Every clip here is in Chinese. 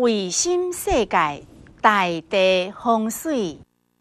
卫生世界，大地风水。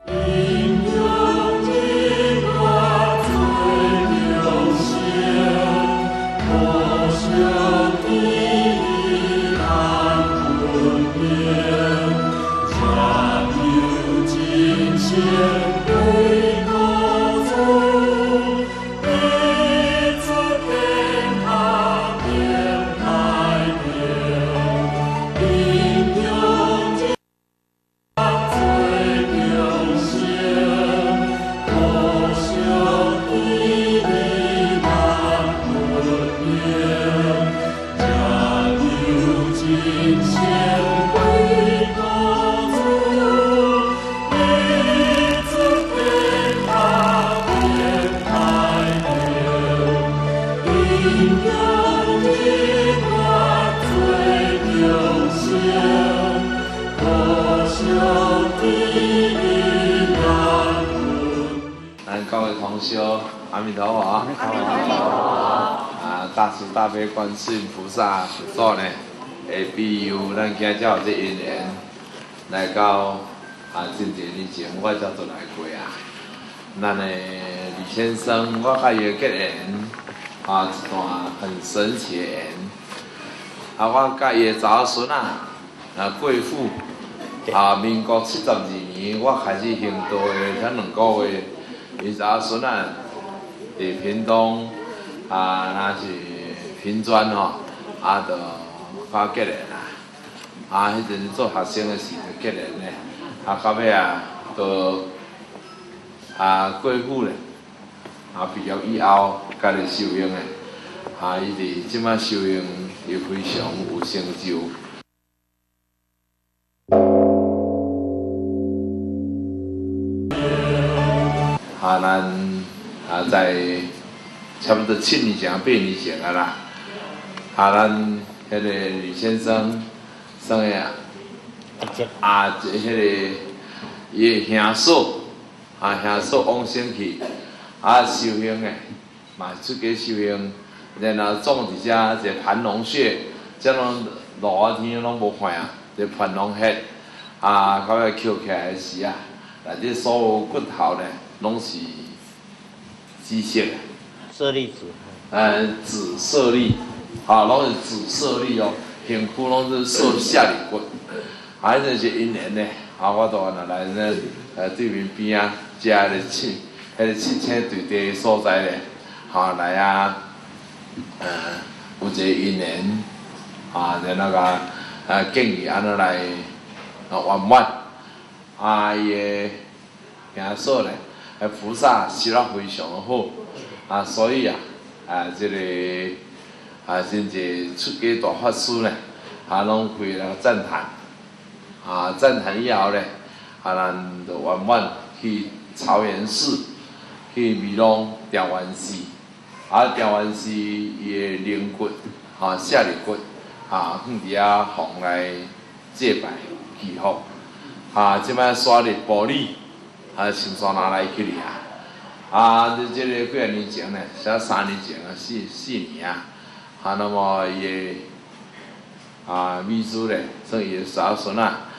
各位同修，阿弥陀佛！阿弥陀佛！大慈大悲观世音菩萨佛祖呢，会庇佑咱今朝有这因缘，来到真侪年前我才做来过啊。咱的李先生，我甲伊的结缘一段很神奇的缘。我甲伊的查某孙贵妇民国72年，我开始行道的，才2个月。伊查某孙伫屏东若是屏专就甲结缘迄阵做学生的时就结缘咧，到尾就贵妇咧，毕业以后家己修行的，伊伫即摆修行也非常有成就。咱在差不多7年前、8年前啦，咱迄个李先生生的迄个伊的兄嫂兄嫂往生去修行的，嘛出家修行，然后种一个盘龙穴，这种路啊天拢无看这盘龙穴到尾捡起来时内底所有骨头咧，拢是机械的。 舍利子。 紫舍利，拢是紫舍利哦，身躯拢是瘦下里骨，迄阵是因缘咧，我就来呢，对面边食迄个七星对地的所在咧，来有一个因缘，然后建议安怎来圆满，伊的兄嫂咧，菩萨修得非常的好，所以这个真侪出家大法师咧，拢开来赞叹，赞叹以后咧，咱就圆满去桃园市去美容调完寺，调完寺伊的灵骨，下里骨，放伫奉来祭拜祈福，即摆刷入玻璃，青山拿来去哩这个几啊年前呢，才3年前4年那么伊的秘书咧，算伊的查某孙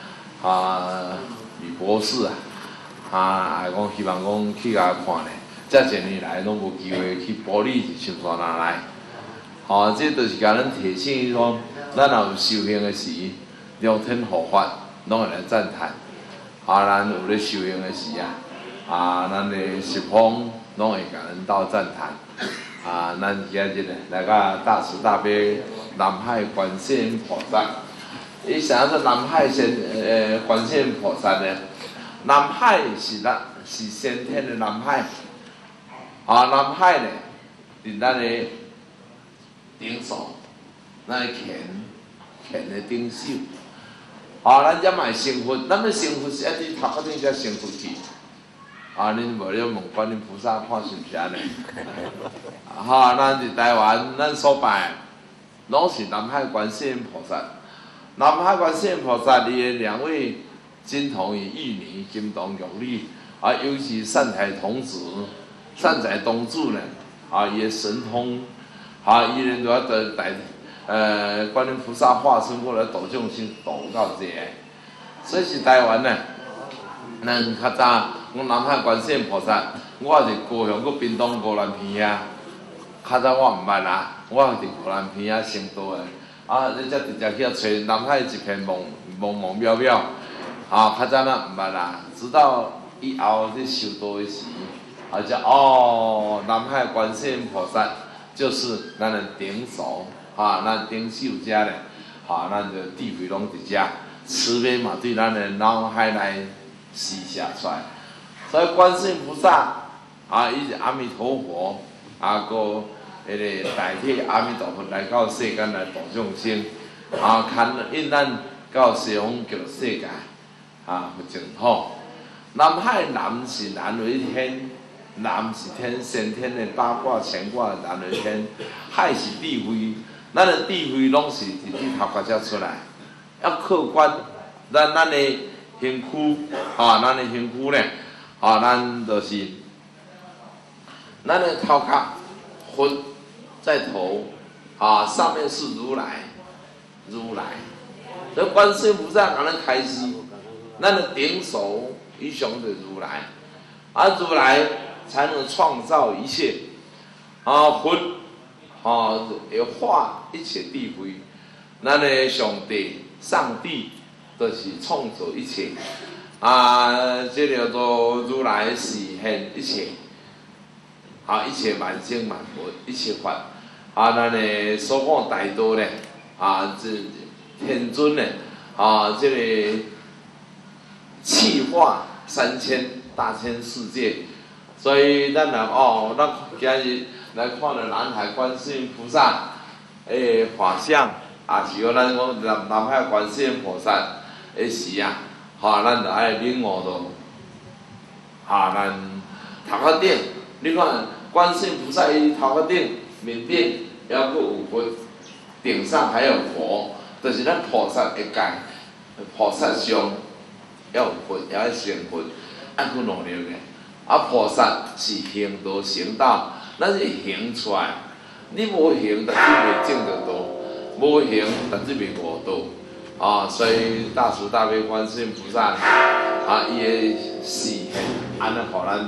李博士也讲希望讲去甲看咧，这1年来拢无机会去玻璃去青山拿来，这就是甲咱提醒说，咱若有修行的时，聊天护法拢会来赞叹，咱有咧修行的时咱的十方拢会甲咱斗赞叹，咱今日来到大慈大悲南海观世音菩萨，伊啥做南海观世音菩萨呢？南海是先天的南海，南海呢伫咱的顶手，咱的鉗的顶手，咱也嘛成佛，咱的成佛是一直头壳顶才成佛去。恁无咧问观音菩萨看是毋是安尼？咱伫台湾，咱所拜拢是南海观世音菩萨。南海观世音菩萨，伊的2位金童与玉女，金童玉女，尤其善财童子、善财童子呢，伊的神通，伊咧就得观音菩萨化身过来度众生，度到这个，所以是台湾呢。咱较早，我南海观世音菩萨，我是高雄，佮屏东高兰片啊。较早我毋捌啦，我伫高兰片啊成都的，你才直接去找南海一片茫茫渺渺，较早咱毋捌啦，直到以后你修道的时，才南海观世音菩萨就是咱的顶首，咱顶首遮咧，咱的地位拢伫遮，慈悲嘛对咱的脑海内施下出来，所以观世音菩萨伊是阿弥陀佛，个迄个代替阿弥陀佛来到世间来度众生，牵引咱到西方极乐世界，佛净土。南海南是南为天，南是天先天的八卦乾卦南为天，海是智慧，咱的智慧拢是伫这头壳才出来，要客观，咱的身躯，咱的身躯咧，咱就是咱的头壳，佛在头，上面是如来，所以观世音菩萨让咱开示，咱的顶首以上的如来，如来才能创造一切，佛，会化一切智慧，咱的上帝就是创造一切，这叫做如来示现一切，一切万生万物，一切法，咱的所讲大道咧，这天尊咧，这个气化3000大千世界，所以咱今日来看了南海观世音菩萨的画像，是讲咱讲南海观世音菩萨的时咱就爱领悟到，咱头壳顶，你看观世音菩萨伊头壳顶面顶还佫有佛，顶上还有佛，就是咱菩萨的界，菩萨上要有佛，要成佛，爱去努力的。菩萨是行道成道，咱是行出来，你无行，但是袂证得道；无行，但是袂悟道。所以大慈大悲观世音菩萨，伊的示现，安尼互咱，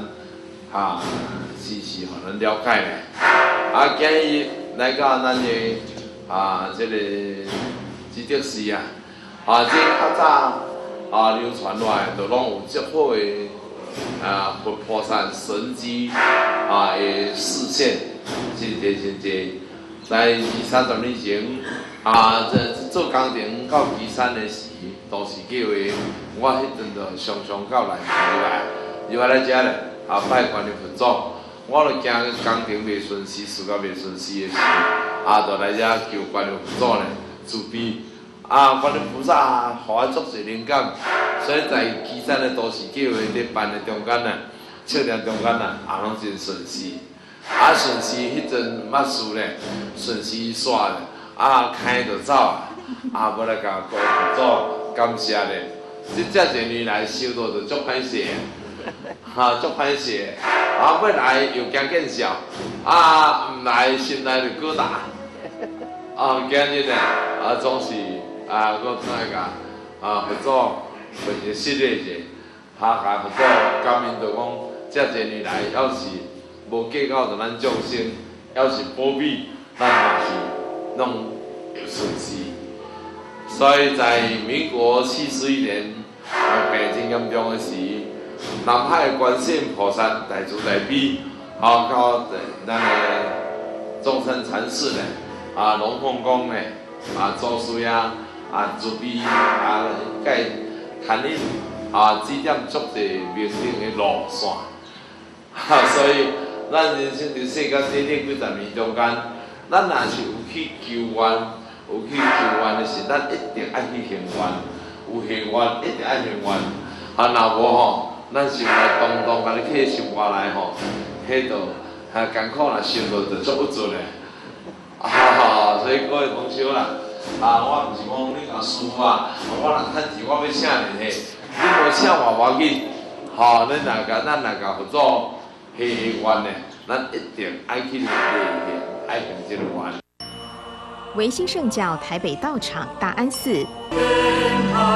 互咱了解咧。今日来到咱的这则诗这较早流传落来，就拢有足好的佛菩萨神迹的示现，真济。在20-30年前，做工程到岐山的时，都市计划，我迄阵就常常到内面入来遮咧，拜观音佛祖。我就惊工程袂顺时，事到袂顺时的时，就来遮求观音佛祖咧慈悲。观音菩萨互我足侪灵感，所以在岐山的都市计划伫办的中间测量中间拢真顺时。顺时迄阵捌事咧，顺时煞咧，开就走要来甲观音佛祖感谢咧。遮侪年来修道就足歹势，足歹势。要来又惊见笑，毋来心内就疙瘩。今日咧，总是我怎会甲佛祖为一个失礼者，甲佛祖感恩就讲，遮侪年来要是无计较着咱众生，要是保庇，咱嘛是拢有顺时。所以在民国71年，病真严重的时，南海观世音菩萨大慈大悲，到咱的中山禅寺咧，龙凤宫咧，祖师爷慈悲介牵引指点足侪明灯的路线，所以咱人生伫世间短短几十年中间，咱若是有去求愿的是，咱一定爱去行愿，有行愿一定爱行愿，若无咱心内动甲你去心外来迄度艰苦若受到就足不准嘞。所以各位同修啦，我毋是讲你讲师傅我若趁钱我要请你嘿，你无请我无要紧，咱若甲佛祖许愿嘞，咱一定爱去行，爱行这个愿。 维新圣教台北道场大安寺。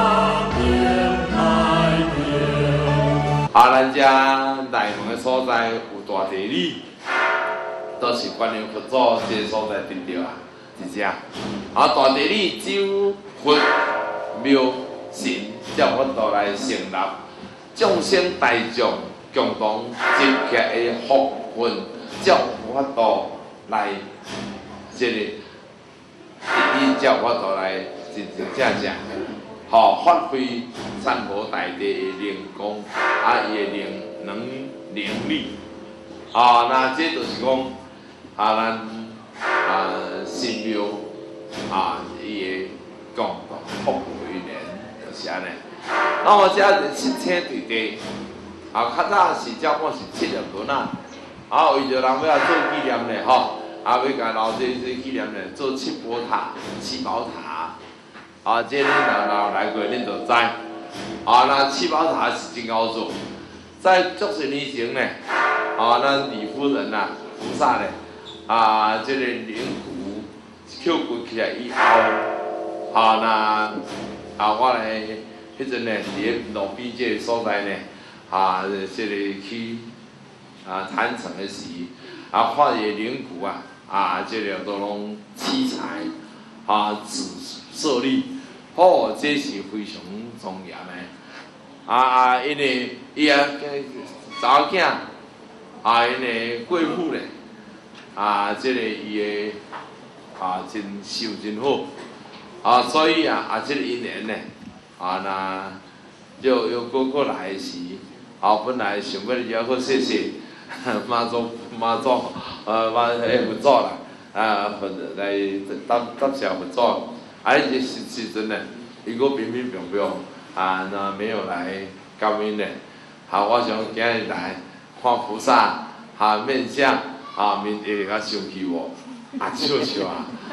咱遮内门的所在有大地理，都是观音佛祖这个所在得到啊，是这。大地理只有佛庙神才有法度来成立，众生大众共同集结的福分，才有法度来这个地理才有法度来真真正正。发挥三宝大帝的灵功，伊的能力，那这就是讲，咱神庙伊的共同福为连，就是安尼。那我遮是七星对地，较早是照讲是7个分啊，为着人要来做纪念咧，要甲老这纪念咧，做七宝塔。这恁若来过，恁就知。那七宝塔是真好做。在足些年前呢，咱李夫人呐、菩萨呢，这个灵骨捡骨起来以后，我来迄阵呢，伫咧路边这个所在呢，这个去坛城的时，看见灵骨这个都拢七彩，设立，这是非常重要的。因为伊查某囝，因为贵妇咧，这个伊的真修真好，所以这个因缘咧，那又过来时，本来想要也好谢谢妈祖，佛祖啦，来答谢佛祖。这时阵呢，伊个平平平平，那没有来感恩呢。我想今日来看菩萨，面相，面会较生气无？笑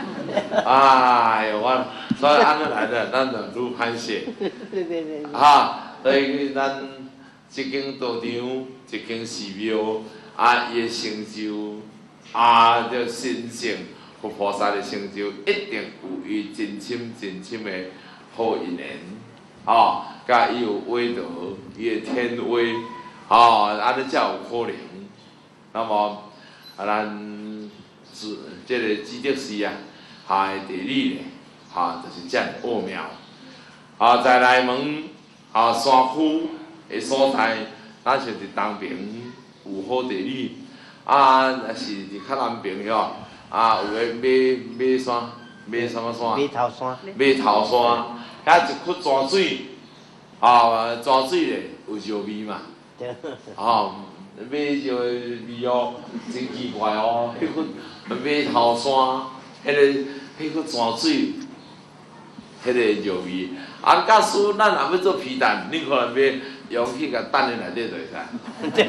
所以安尼来的，咱就愈欢喜。所以咱一间道场，一间寺庙，伊的成就，就神圣。佛菩萨的成就一定有伊真深的好因缘，甲伊有威德，伊的天威，安尼才有可能。那么咱这个基德寺的地理咧，就是遮奥妙。在内门山区的所在，咱就是东边有好地理，是伫较南边哟。有个马山，马什么山？马头山，遐一窟泉水，泉水咧有肉味嘛？马肉味真奇怪迄窟马头山，迄窟泉水，迄个肉味。假使咱若要做皮蛋，你可能要用去甲蛋咧内底就会使。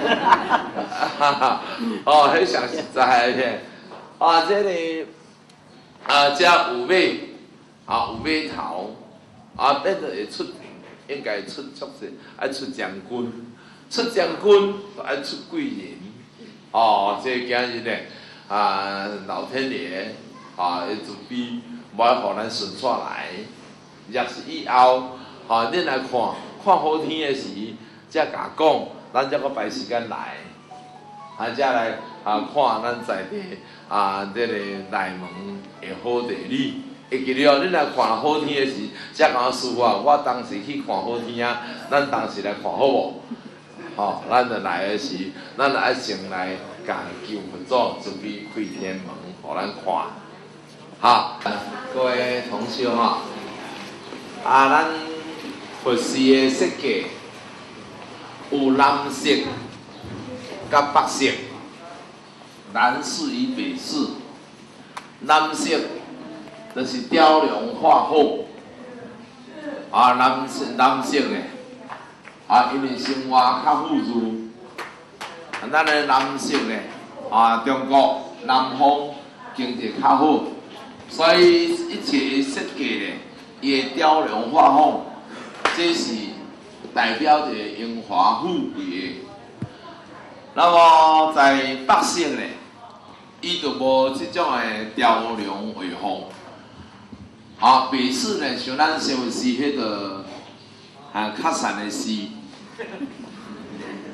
迄上实在个。这个遮有马，有马头，变做会出庭，应该出足势，爱出将军，就爱出贵人。这今日呢，老天爷会准备，无爱互咱顺煞来。若是以后，恁来看好天的时，才甲讲，咱才搁排时间来，才来看咱在地。这个内门的好地理，会记了，恁来看好天的时，才甲我师傅我当时去看好天咱当时来看好无？咱就来的时，咱就爱先来甲求佛祖准备开天门，互咱看。各位同修咱佛寺的设计有蓝色甲白色。南市与北市，蓝色就是雕梁画凤，蓝色咧，因为生活较富裕，咱的蓝色咧，中国南方经济较好，所以一切设计咧，伊的雕梁画凤，这是代表着荣华富贵的。那么在北省咧。伊就无即种诶雕梁画凤，北市呢像咱新闻市迄个较善的市，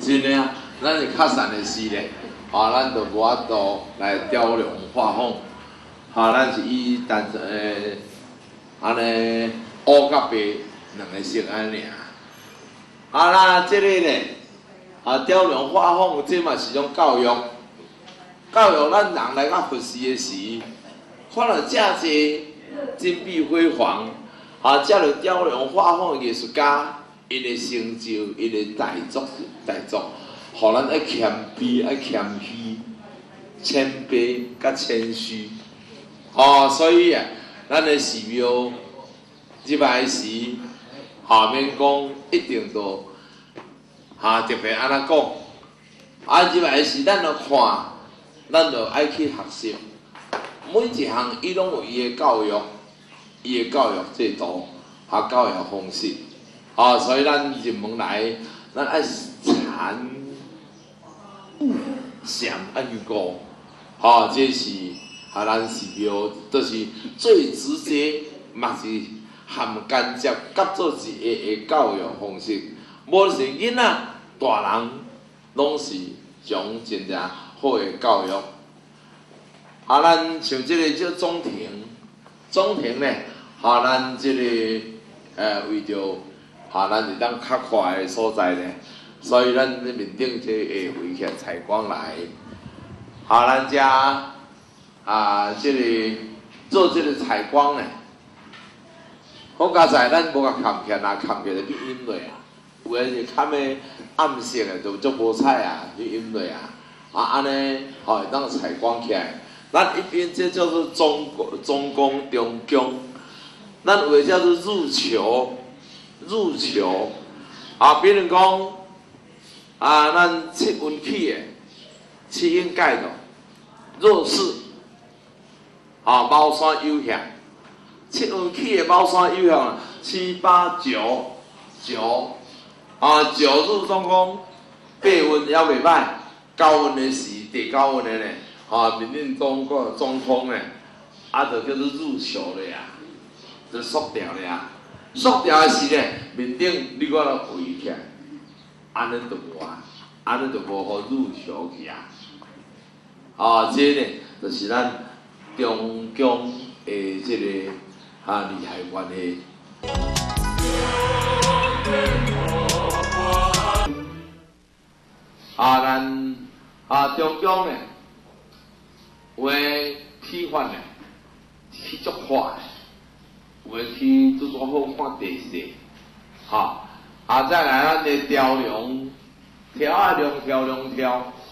真诶啊，咱是较善的事咧，咱就无法度来雕龙画凤，咱是以安尼乌甲白两个色安尔。那即个咧，雕龙画凤，这嘛是种教育。教育咱人来到佛寺的时，看到遮济金碧辉煌，遮个雕龙画凤的艺术家，因的成就，因的大作，互咱爱谦卑，爱谦虚，谦卑甲谦虚。所以啊，咱的寺庙入来时，免讲一定都特别安怎讲，入来时咱就看。咱就爱去学习，每一项伊拢有伊的教育，伊的教育制度，教育方式，所以咱入门来，咱爱禅、悟、禅安尼讲，这是咱寺庙，就是最直接，嘛是含间接甲做一个教育方式。无论是囡仔、大人，拢是将真正好的教育，咱像这个叫中庭呢，咱这个为着咱是当较快的所在呢，所以咱面顶这会围起采光来，咱这个做这个采光呢，好佳在咱无甲砍起来就去阴落啊，有诶是砍的暗色的，就足无彩啊，去阴落啊。安尼会当采光起来，咱一边这叫做中宫、中宫，咱有的叫做入球，比如讲咱七运起的七阴盖的弱势，猫山有向，七运起的猫山有向7、8、9入中宫，8运也袂歹。9运的时，第9运的呢，面顶中空的，就叫做入球了呀，就缩掉了呀。缩掉的时呢，面顶你搁来围起来，安尼就无好入球去啊。这呢，就是咱中宫的这个厉害关系。咱中宫呢，有诶起法呢，起足快，有诶起拄好看地势，再来咱的雕龙条，咱龙条呢，这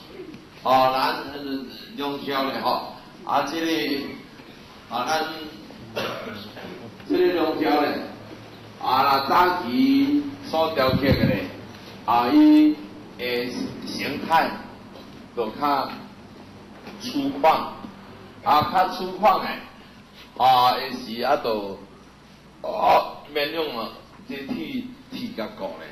个咱这个龙条呢，早期所雕刻的咧，伊诶形态。就较粗犷，较粗犷诶，有时就面用这铁甲骨咧，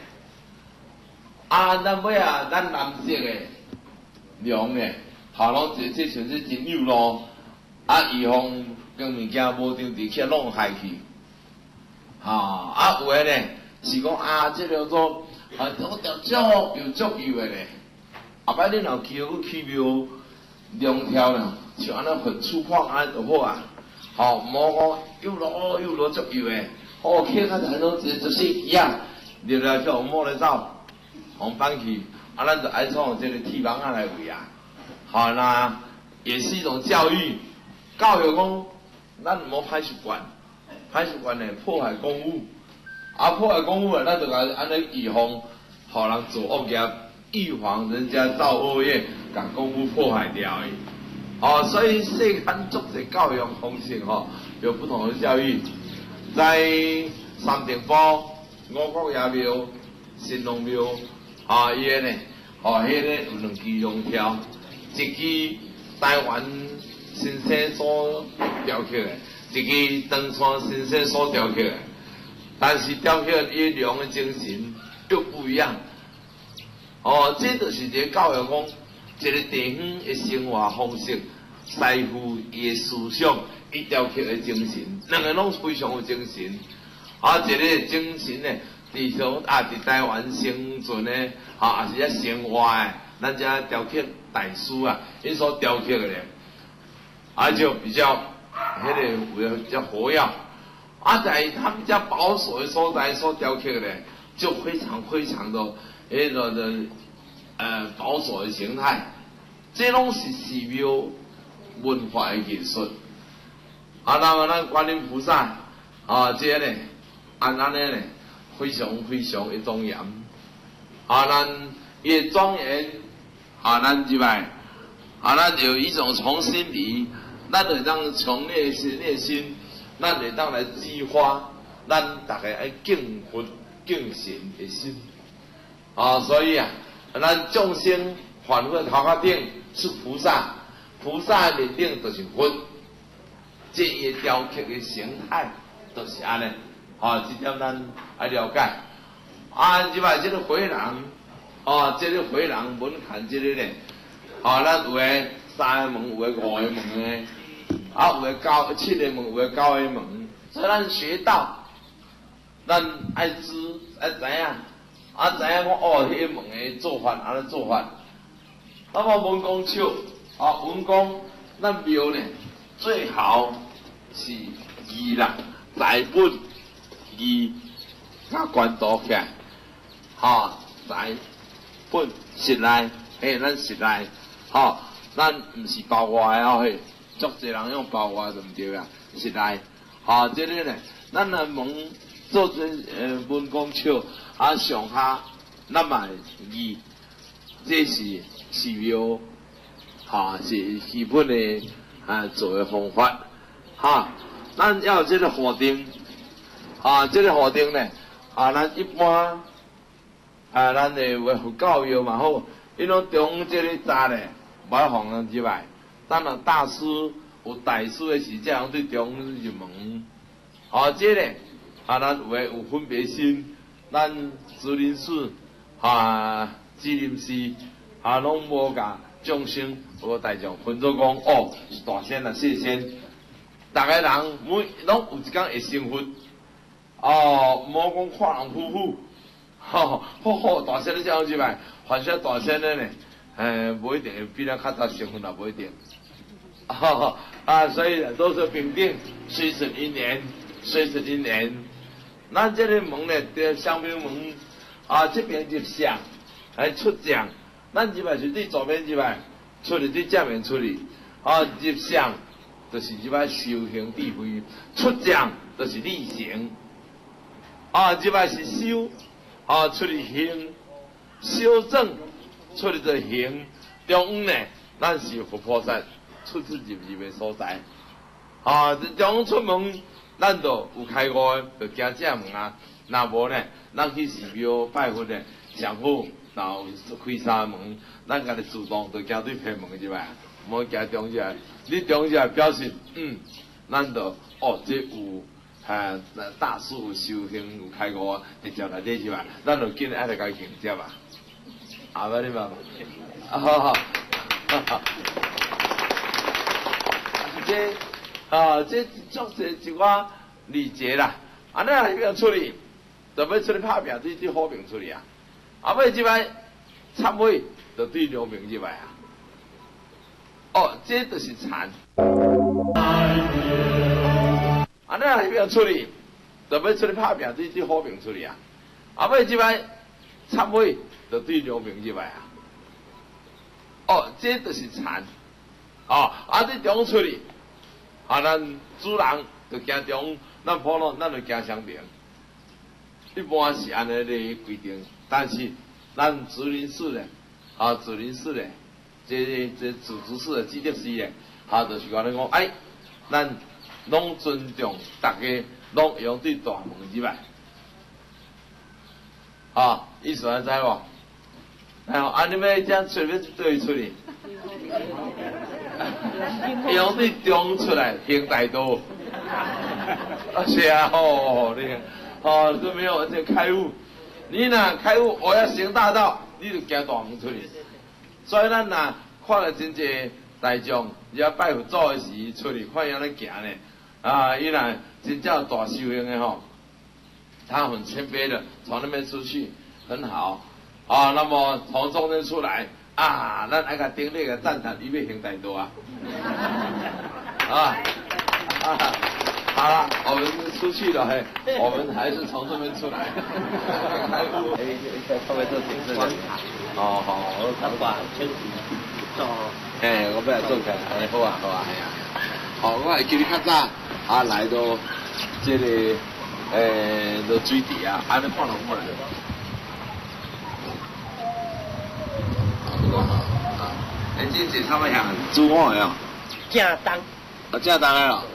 咱尾咱蓝色诶龙诶，拢这像是真有咯，预防跟物件无张直去弄害去，有诶呢是讲这叫做我条足油诶咧。摆恁若去庙龙条呢，像安尼很粗犷安就好啊，莫讲又落足油诶，客较才拢就是一样，入来叫摸来走，往翻去，咱就爱从这个铁网来围那也是一种教育讲，咱莫歹习惯呢破坏公物，破坏公物咱就甲安尼预防，互人做恶业。预防人家造恶业，把公物破坏掉所以世间足的教育方式有不同的教育，在三定堡、五国爷庙、神农庙伊个呢，迄个有2支龙条，一支台湾先生所雕刻的，一支长川先生所雕刻的，但是雕刻伊龙的精神又不一样。这就是一个教育讲，一个地方的生活方式，师傅伊的思想，伊雕刻的精神，两个拢非常有精神。一个精神呢， 伫台湾生存的，也是咧生活的，咱遮雕刻大师啊，因所雕刻的咧，就比较比较活跃。在他们家保守的所在所雕刻的咧，就非常的保守的形态，这拢是寺庙文化的艺术。那么咱观音菩萨这呢，安尼呢，非常的庄严。咱越庄严，咱入来，咱就一种从心里，咱就当从内心，咱就当来激发咱大家爱敬佛敬神的心。所以咱众生凡夫头壳顶是菩萨，菩萨面顶就是佛。这个雕刻的形态就是安尼，这点咱爱了解。即摆这个回廊，这个回廊门槛这个咧，咱有诶3个门，有诶5个门诶，有诶7个门，有诶9个门。所以咱学道，咱爱知影，知影讲迄个门诶做法安尼做法。那么文公手，文公咱庙咧。最好是义啦，财本义甲关渡起来，财本实内，咱实内，咱毋是包外的足侪人用包外就毋对啊，实内，这个呢，咱来问做这文公手，上下咱嘛义，这是寺庙，是基本的。做的方法，咱要有这个法定，这个法定呢，咱一般，咱的佛教育嘛好，因为中这个早呢，无放人入来，咱若大师有大师的时，才通对中入门，这个，咱有分别心，咱慈林寺，智林寺，拢无甲。众生无大众分做讲是大仙啊细仙，大家人拢有一天会成佛，无讲看人夫妇，大仙你这样子呗，凡是大仙的呢，无一定会比咱较早成佛也无一定，所以都是平定，虽是一年，咱这个门呢，香槟门，这边入相，来出将。咱入来是对左边入来，出去对正面出去。入相就是入来修行智慧，出将就是力行。入来是修，出去行，修正，出去就行。中央呢，咱是佛菩萨出入的所在。中央出门，咱就有开悟，就行正门啊。若无呢，咱去寺庙拜佛呢，上好。然后开3门，咱家己自动就行对偏门入来，无行中间。你中间表示，咱就这有大师有修行有开悟，直接来这入来，咱就紧爱来甲伊迎接啊。捌你嘛？这足是一寡礼节啦。尼迄边处理，就要出去拍拼，对好评处理啊。尾即摆插尾就对良民入来这就是禅。尼迄边处理，就要出去拍拼，对好评处理啊。尾即摆插尾就对良民入来这就是禅。对中处理，咱主人就行中，咱普通咱就行相平。一般是安尼的规定，但是咱慈林寺咧，慈林寺咧，这自治寺的基德寺咧，就是讲咧讲，咱拢尊重大家，拢用对大门入来，意思安知无？你要这随便对出去，用对中出来行大道，是啊，你看。都没有这开悟，你若开悟，我要行大道，你就行大门出去。所以咱若看了真济大众，要拜佛祖的时出去看伊安尼行呢，伊若真正大修行的他很谦卑的从那边出去，很好啊。那么从中间出来啊，咱爱个顶那个赞叹，预备行太多啊啊。好了，我们出去了嘿，我们还是从这边出来。 稍微做点这个。 哦好，我他把身体做。 我不来做开，好啊好啊，系啊。好，我会记得较早来到这个落水池啊，安尼看落过来。这是啥物样？煮碗的哦。 正当。 正当的咯。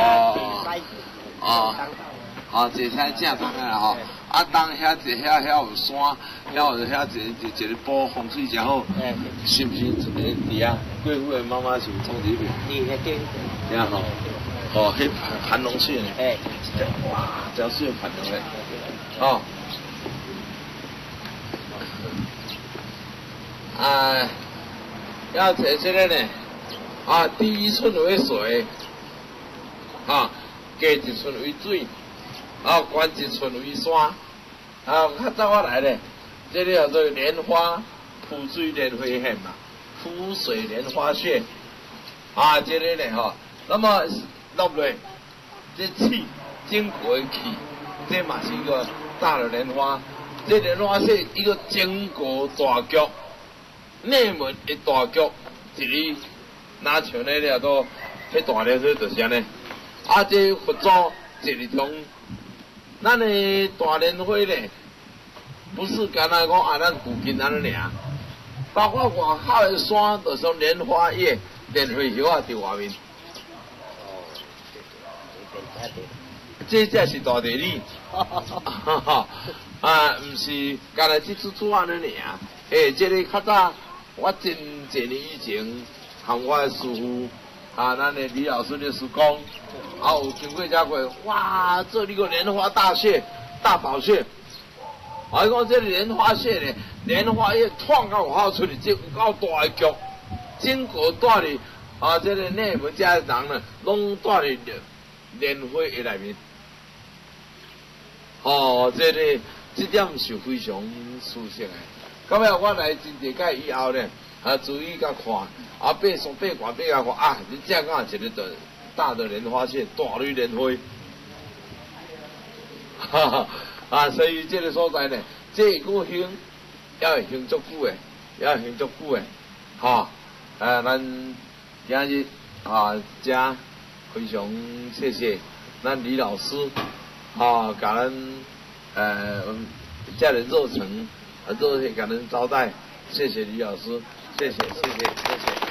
哦， 坐车正当的啦吼，当遐遐有山，遐一个波风水真好，是不是？伫啊，贵妇的妈妈是创这边。 对。 对啊吼，迄盘龙蟹呢？哇，真水盘龙嘞，哦。要坐这个呢，第一寸为水。加一寸为水，悬一寸为山。较早我来咧，这个叫做莲花铺水莲花线嘛，铺水莲花穴。这个呢吼，那么落落，这气经过的气，这嘛是一个大的莲花。这莲花是一个经过大局，内门的大局，一里拿像那了都，迄大莲花就是安尼。这佛祖一日中，咱的大莲花咧，不是干那讲咱附近安尼尔，包括外口的山，就像莲花叶、莲花叶啊，伫外面。这才是大地理，唔是干那这处安尼尔。这个较早，我真侪年以前，和我的师傅。咱的李老师的师公，有经过遮过，哇，这里个莲花大穴、大宝穴，我讲这莲花穴呢，莲花叶创到外口出去，这有够大的局，经过带哩这个内门遮的人呢，拢带哩莲花的内面。这点是非常舒适的。到尾我来真地界以后呢。注意甲看，爬山爬悬爬甲看你正讲一个大的莲花穴，大蕊莲花，所以这个所在呢，这个行要会行足久的，要行足久的，咱今日真非常谢谢咱李老师，甲咱这个热诚，都是给人招待，谢谢李老师。谢谢。